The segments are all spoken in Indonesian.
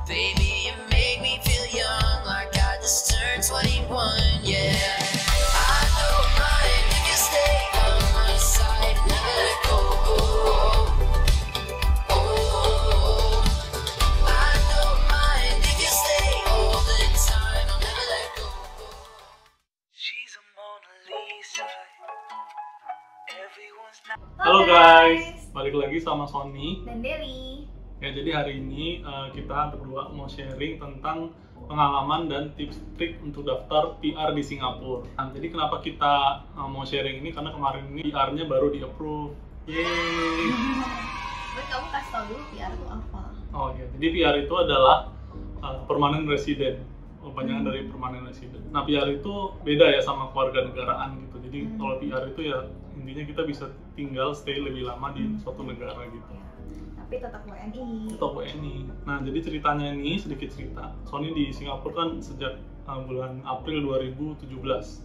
Baby, you make me feel young, like I just turned 21, yeah. I don't mind if you stay on my side, never let go. Oh, I don't mind if you stay all the time, I'll never let go. She's a Mona Lisa. Everyone's not. Halo guys, balik lagi sama Sony dan Dewi. Ya, jadi hari ini kita berdua mau sharing tentang pengalaman dan tips trik untuk daftar PR di Singapura. Nah, jadi kenapa kita mau sharing ini? Karena kemarin ini PR-nya baru di-approve. Yeay! Tapi kamu kasih tau dulu PR itu apa? Oh iya, jadi PR itu adalah permanent resident. Kepanjangan dari permanent resident. Nah, PR itu beda ya sama kewarganegaraan gitu. Jadi kalau PR itu ya intinya kita bisa tinggal stay lebih lama di suatu negara gitu. Ya, tapi tetap WNI. Tetap WNI. Nah, jadi ceritanya ini sedikit cerita. Sony di Singapura kan sejak bulan April 2017.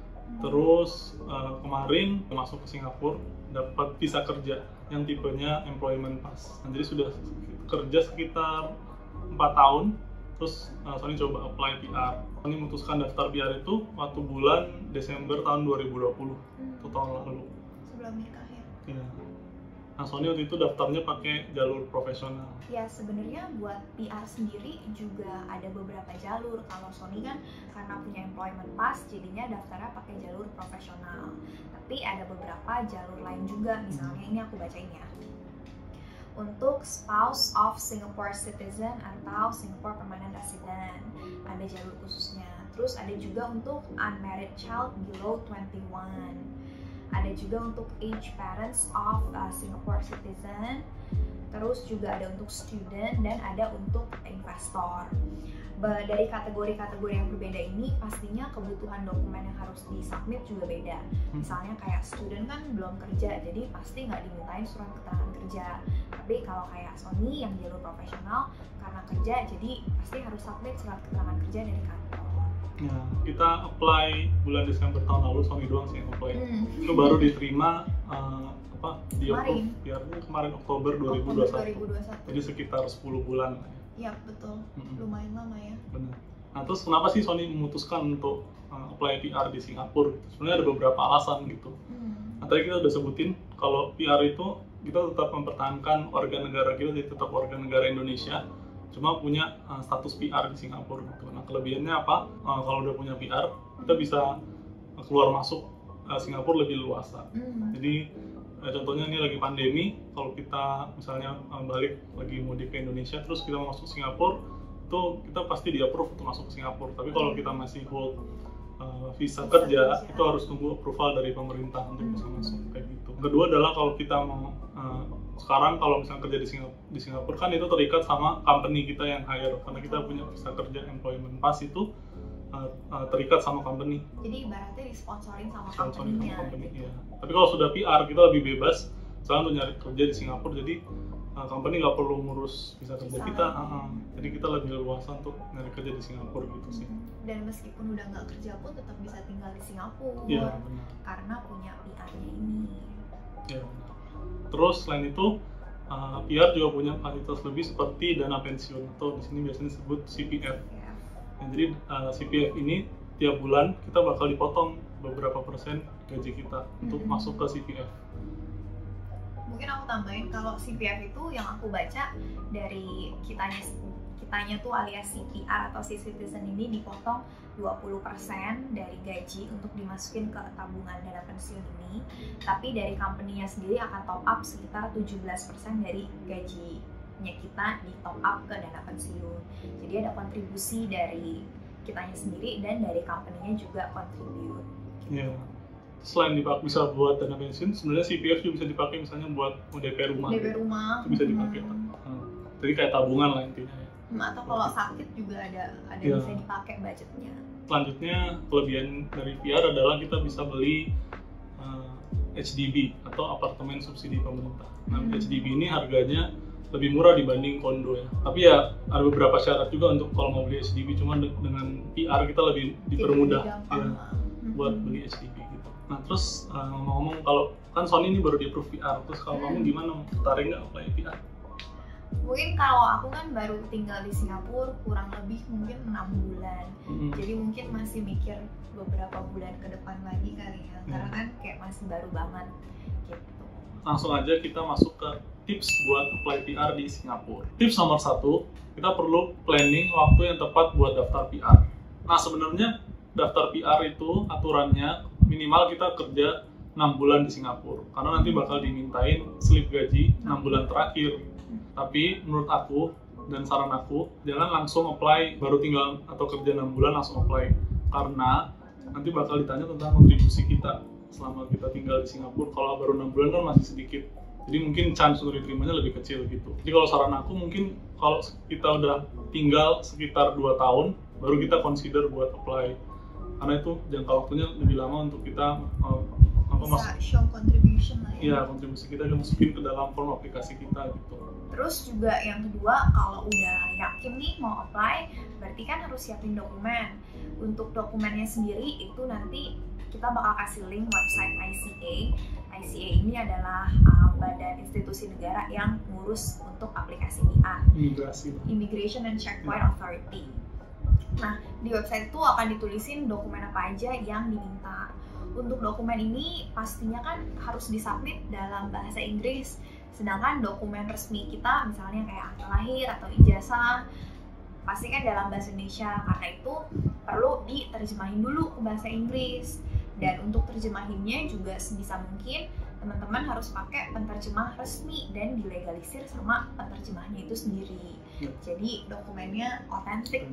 Terus kemarin masuk ke Singapura dapat visa kerja yang tipenya employment pass. Nah, jadi sudah kerja sekitar 4 tahun. Terus Sony coba apply PR. Sony memutuskan daftar PR itu waktu bulan Desember tahun 2020. Itu tahun lalu. Sebelum nikah ya? Iya. Nah, Sony waktu itu daftarnya pakai jalur profesional. Ya, sebenarnya buat PR sendiri juga ada beberapa jalur. Kalau Sony kan karena punya employment pass, jadinya daftarnya pakai jalur profesional. Tapi ada beberapa jalur lain juga, misalnya ini aku bacain ya. Untuk spouse of Singapore citizen atau Singapore permanent resident, ada jalur khususnya. Terus ada juga untuk unmarried child below 21. Ada juga untuk age parents of Singapore citizen. Terus juga ada untuk student dan ada untuk investor. Dari kategori-kategori yang berbeda ini pastinya kebutuhan dokumen yang harus disubmit juga beda. Misalnya kayak student kan belum kerja, jadi pasti nggak dimintain surat keterangan kerja. Tapi kalau kayak Sony yang jalur profesional karena kerja, jadi pasti harus submit surat keterangan kerja dari kantor. Ya, kita apply bulan Desember tahun lalu, Sony doang sih yang apply. Itu baru diterima di kemarin Oktober 2021. Jadi sekitar 10 bulan. Iya, betul. Lumayan lama ya. Benar. Nah, terus kenapa sih Sony memutuskan untuk apply PR di Singapura? Sebenarnya ada beberapa alasan gitu. Nah, tadi kita udah sebutin kalau PR itu kita tetap mempertahankan warga negara kita, jadi tetap warga negara Indonesia, cuma punya status PR di Singapura gitu. Nah, kelebihannya apa? Kalau udah punya PR, kita bisa keluar masuk Singapura lebih luasa. Jadi contohnya ini lagi pandemi, kalau kita misalnya balik lagi mudik ke Indonesia, terus kita mau masuk Singapura, itu kita pasti di-approve untuk masuk ke Singapura. Tapi kalau kita masih hold visa kerja, itu harus tunggu approval dari pemerintah untuk bisa masuk kayak gitu. Kedua adalah kalau kita mau sekarang kalau misalnya kerja di Singapura kan itu terikat sama company kita yang hire, karena kita punya visa kerja employment pass itu terikat sama company. Jadi ibaratnya disponsorin sama company-nya. Iya. Tapi kalau sudah PR kita lebih bebas, misalnya untuk nyari kerja di Singapura, jadi company nggak perlu ngurus visa kerja kita. Jadi kita lebih luasa untuk nyari kerja di Singapura gitu sih. Dan meskipun udah nggak kerja pun tetap bisa tinggal di Singapura. Iya, benar. Karena punya PR-nya ini. Iya. Terus selain itu PR juga punya fasilitas lebih seperti dana pensiun atau di sini biasanya disebut CPF. Nah, jadi CPF ini tiap bulan kita bakal dipotong beberapa persen gaji kita untuk masuk ke CPF. Mungkin aku tambahin kalau CPF itu yang aku baca dari kitanya tuh alias CPR atau si citizen ini dipotong 20% dari gaji untuk dimasukin ke tabungan dana pensiun ini. Tapi dari company-nya sendiri akan top up sekitar 17% dari gajinya kita di top up ke dana pensiun. Jadi ada kontribusi dari kitanya sendiri dan dari company-nya juga contribute. Iya. Selain bisa buat dana pensiun, sebenarnya CPF juga bisa dipakai misalnya buat DP rumah. DP rumah. Itu bisa dipakai. Jadi kayak tabungan lah intinya. Atau kalau sakit juga ada bisa dipakai budgetnya. Selanjutnya kelebihan dari PR adalah kita bisa beli HDB atau apartemen subsidi pemerintah. Nah, HDB ini harganya lebih murah dibanding kondo ya. Tapi ya ada beberapa syarat juga untuk kalau mau beli HDB, cuma dengan PR kita lebih dipermudah ya, buat beli HDB gitu. Nah, terus ngomong-ngomong, kalau kan Sony ini baru di-approve PR, terus kalau kamu gimana, tertarik nggak apply PR? Mungkin kalau aku kan baru tinggal di Singapura kurang lebih mungkin 6 bulan. Jadi mungkin masih mikir beberapa bulan ke depan lagi kali ya. Karena kan kayak masih baru banget gitu. Langsung aja kita masuk ke tips buat apply PR di Singapura. Tips nomor 1, kita perlu planning waktu yang tepat buat daftar PR. Nah, sebenarnya daftar PR itu aturannya minimal kita kerja 6 bulan di Singapura. Karena nanti bakal dimintain slip gaji 6 bulan terakhir. Tapi menurut aku dan saran aku, jangan langsung apply baru tinggal atau kerja 6 bulan langsung apply. Karena nanti bakal ditanya tentang kontribusi kita selama kita tinggal di Singapura. Kalau baru 6 bulan kan masih sedikit. Jadi mungkin chance untuk diterimanya lebih kecil gitu. Jadi kalau saran aku mungkin kalau kita udah tinggal sekitar 2 tahun, baru kita consider buat apply. Karena itu jangka waktunya lebih lama untuk kita bisa show contribution lah ya. Iya, kontribusi kita dimasukin ke dalam form aplikasi kita gitu. Terus juga yang kedua, kalau udah yakin nih mau apply, berarti kan harus siapin dokumen. Untuk dokumennya sendiri itu nanti kita bakal kasih link website ICA. ICA ini adalah badan institusi negara yang ngurus untuk aplikasi PR. Immigration and Checkpoint Authority. Nah, di website itu akan ditulisin dokumen apa aja yang diminta. Untuk dokumen ini pastinya kan harus disubmit dalam bahasa Inggris. Sedangkan dokumen resmi kita misalnya kayak akta lahir atau ijazah pasti kan dalam bahasa Indonesia. Karena itu perlu diterjemahin dulu ke bahasa Inggris. Dan untuk terjemahinnya juga sebisa mungkin teman-teman harus pakai penterjemah resmi dan dilegalisir sama penterjemahnya itu sendiri. Jadi dokumennya otentik.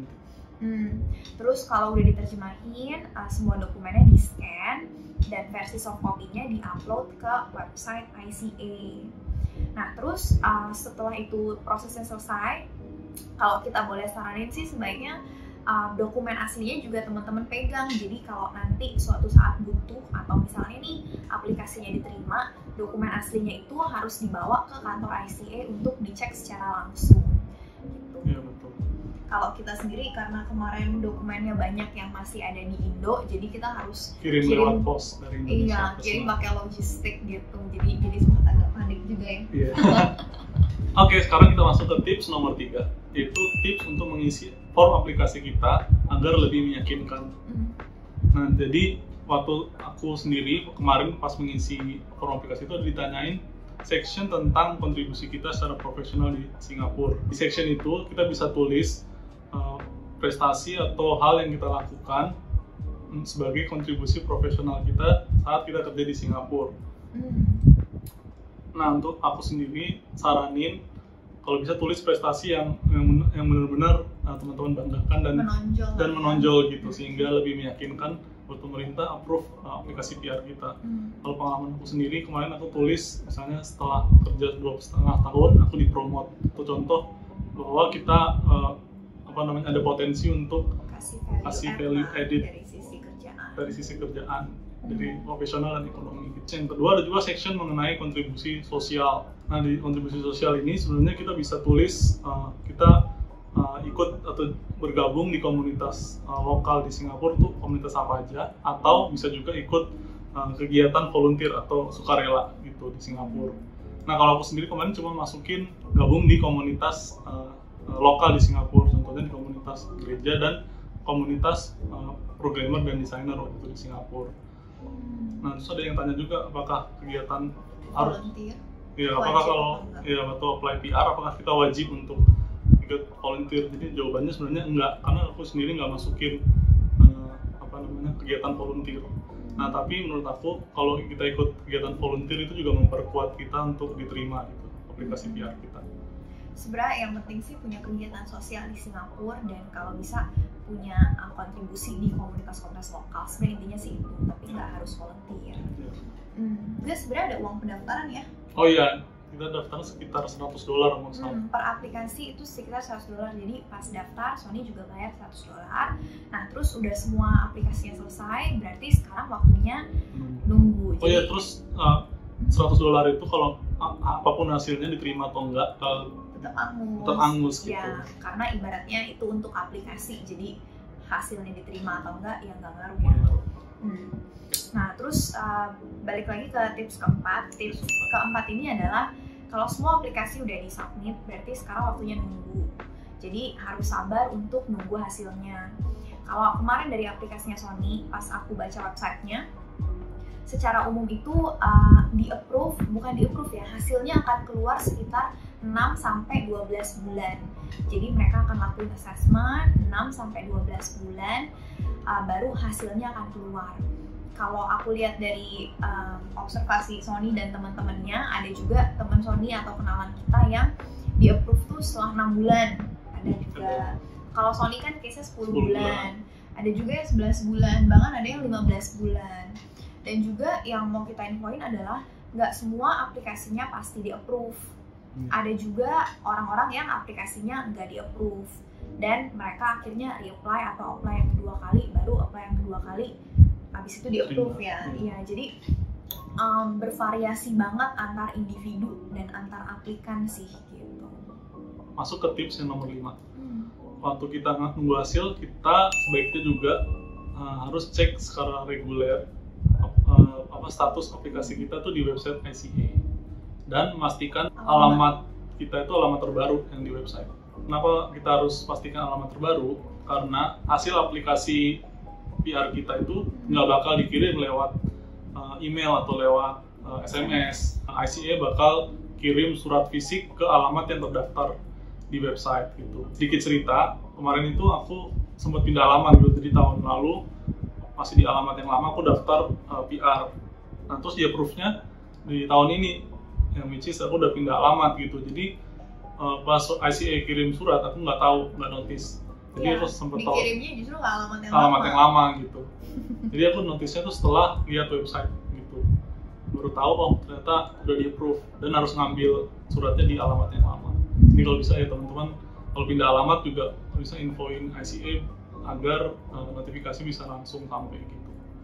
Terus kalau udah diterjemahin, semua dokumennya di-scan dan versi soft copy-nya di-upload ke website ICA. Nah, terus setelah itu prosesnya selesai, kalau kita boleh saranin sih sebaiknya dokumen aslinya juga teman-teman pegang. Jadi kalau nanti suatu saat butuh atau misalnya nih aplikasinya diterima, dokumen aslinya itu harus dibawa ke kantor ICA untuk dicek secara langsung. Gitu. Iya, betul. Kalau kita sendiri karena kemarin dokumennya banyak yang masih ada di Indo, jadi kita harus kirim lewat pos dari Indonesia. Iya, kirim pakai logistik gitu. Jadi sempat agak panik juga ya. Iya. Oke, sekarang kita masuk ke tips nomor 3, yaitu tips untuk mengisi form aplikasi kita agar lebih meyakinkan. Nah, jadi waktu aku sendiri kemarin pas mengisi form aplikasi itu ditanyain section tentang kontribusi kita secara profesional di Singapura. Di section itu kita bisa tulis prestasi atau hal yang kita lakukan sebagai kontribusi profesional kita saat kita kerja di Singapura. Nah, untuk aku sendiri saranin kalau bisa tulis prestasi yang benar-benar teman-teman banggakan dan menonjol gitu, sehingga lebih meyakinkan buat pemerintah approve aplikasi PR kita. Kalau pengalaman aku sendiri kemarin aku tulis misalnya setelah kerja 2,5 tahun aku dipromot. Itu contoh bahwa kita ada potensi untuk kasih value added dari sisi kerjaan, dari profesional dan ekonomi. Yang kedua ada juga section mengenai kontribusi sosial. Nah, di kontribusi sosial ini sebenarnya kita bisa tulis kita ikut atau bergabung di komunitas lokal di Singapura tuh komunitas apa aja, atau bisa juga ikut kegiatan volunteer atau sukarela gitu di Singapura. Nah, kalau aku sendiri kemarin cuma masukin gabung di komunitas lokal di Singapura, contohnya di komunitas gereja dan komunitas programmer dan desainer waktu itu di Singapura. Nah, terus ada yang tanya juga apakah kegiatan harus apakah kalau waktu apply PR apakah kita wajib untuk ikut volunteer? Jadi jawabannya sebenarnya enggak, karena aku sendiri nggak masukin kegiatan volunteer. Nah, tapi menurut aku kalau kita ikut kegiatan volunteer itu juga memperkuat kita untuk diterima gitu aplikasi PR kita. Sebenarnya yang penting sih punya kegiatan sosial di Singapura dan kalau bisa punya kontribusi di komunitas-komunitas lokal. Sebenarnya intinya sih itu, tapi nggak harus volunteer. Juga sebenarnya ada uang pendaftaran ya? Oh iya, kita daftar sekitar $100 maksudnya. Per aplikasi itu sekitar $100. Jadi pas daftar Sony juga bayar $100. Nah, terus udah semua aplikasinya selesai, berarti sekarang waktunya nunggu. Oh iya, terus $100 itu kalau apapun hasilnya diterima atau enggak tetap angus gitu. Ya, karena ibaratnya itu untuk aplikasi, jadi hasilnya diterima atau enggak ya nggak ngaruh ya. Nah, terus balik lagi ke tips keempat. Tips keempat ini adalah Kalau semua aplikasi udah di-submit, berarti sekarang waktunya nunggu. Jadi harus sabar untuk nunggu hasilnya. Kalau kemarin dari aplikasinya Sony, pas aku baca websitenya, secara umum itu bukan di-approve ya, hasilnya akan keluar sekitar 6-12 bulan. Jadi mereka akan lakuin assessment 6-12 bulan, baru hasilnya akan keluar. Kalau aku lihat dari observasi Sony dan teman-temannya, ada juga teman Sony atau kenalan kita yang di-approve tuh setelah 6 bulan. Ada juga, kalau Sony kan case-nya 10 bulan. Ada juga yang 11 bulan, bahkan ada yang 15 bulan. Dan juga yang mau kita infoin adalah nggak semua aplikasinya pasti di-approve. Ada juga orang-orang yang aplikasinya nggak di-approve. Dan mereka akhirnya reapply atau apply yang kedua kali, baru apply yang kedua kali. Habis itu di-approve ya. Iya, jadi bervariasi banget antar individu dan antar aplikan sih gitu. Masuk ke tips yang nomor 5. Waktu kita nunggu hasil, kita sebaiknya juga harus cek secara reguler status aplikasi kita tuh di website ICA, dan memastikan alamat kita itu alamat terbaru yang di website. Kenapa kita harus pastikan alamat terbaru? Karena hasil aplikasi PR kita itu nggak bakal dikirim lewat email atau lewat SMS. ICA bakal kirim surat fisik ke alamat yang terdaftar di website gitu. Sedikit cerita, kemarin itu aku sempat pindah alamat gitu, jadi tahun lalu masih di alamat yang lama aku daftar PR. Nah terus di approve-nya di tahun ini, yang which is aku udah pindah alamat gitu. Jadi pas ICA kirim surat aku nggak tahu, nggak notice. Jadi aku sempat tahu dikirimnya justru ke alamat yang lama gitu. Jadi aku notice-nya tuh setelah lihat website gitu. Baru tahu oh ternyata udah di approve dan harus ngambil suratnya di alamat yang lama. Jadi kalau bisa ya teman-teman, kalau pindah alamat juga bisa infoin ICA agar notifikasi bisa langsung sampai gitu.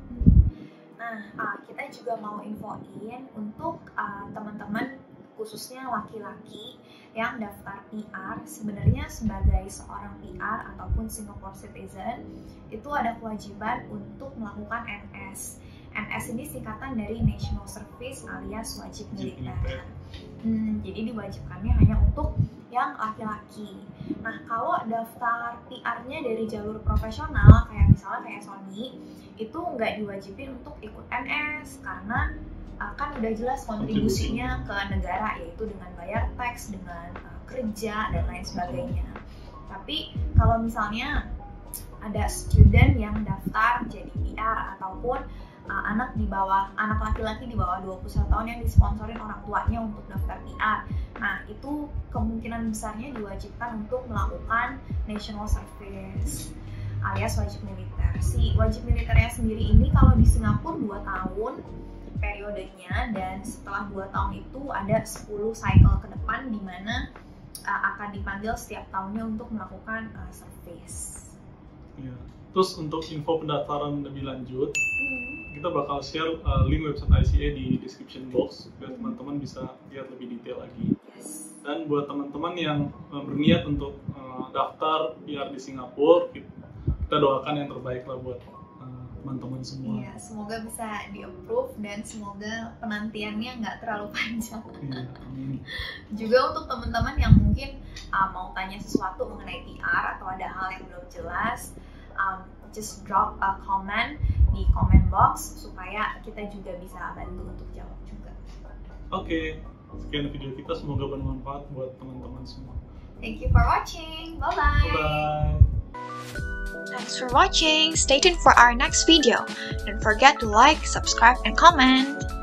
Nah, kita juga mau infoin untuk teman-teman khususnya laki-laki yang daftar PR. Sebenarnya sebagai seorang PR ataupun Singapore citizen itu ada kewajiban untuk melakukan NS. NS ini singkatan dari National Service alias wajib militer. Jadi diwajibkannya hanya untuk yang laki-laki. Nah, kalau daftar PR-nya dari jalur profesional kayak misalnya kayak Sony, itu nggak diwajibin untuk ikut NS karena kan udah jelas kontribusinya ke negara, yaitu dengan bayar tax, dengan kerja dan lain sebagainya. Tapi kalau misalnya ada student yang daftar jadi PR ataupun anak laki-laki di bawah 21 tahun yang disponsorin orang tuanya untuk daftar PR, nah itu kemungkinan besarnya diwajibkan untuk melakukan national service alias wajib militer. Si wajib militernya sendiri ini kalau di Singapura 2 tahun periodenya, dan setelah 2 tahun itu ada 10 cycle ke depan di mana akan dipanggil setiap tahunnya untuk melakukan service. Ya. Terus untuk info pendaftaran lebih lanjut, kita bakal share link website ICA di description box biar teman-teman bisa lihat lebih detail lagi. Dan buat teman-teman yang berniat untuk daftar PR di Singapura, kita doakan yang terbaik lah buat teman-teman semua. Iya, semoga bisa di-approve dan semoga penantiannya nggak terlalu panjang. Iya, amin. Juga untuk teman-teman yang mungkin mau tanya sesuatu mengenai PR atau ada hal yang belum jelas, just drop a comment di comment box supaya kita juga bisa bantu untuk jawab juga. Oke, sekian video kita, semoga bermanfaat buat teman-teman semua. Thank you for watching. Bye-bye. Bye-bye. Thanks for watching. Stay tuned for our next video. Don't forget to like, subscribe, and comment.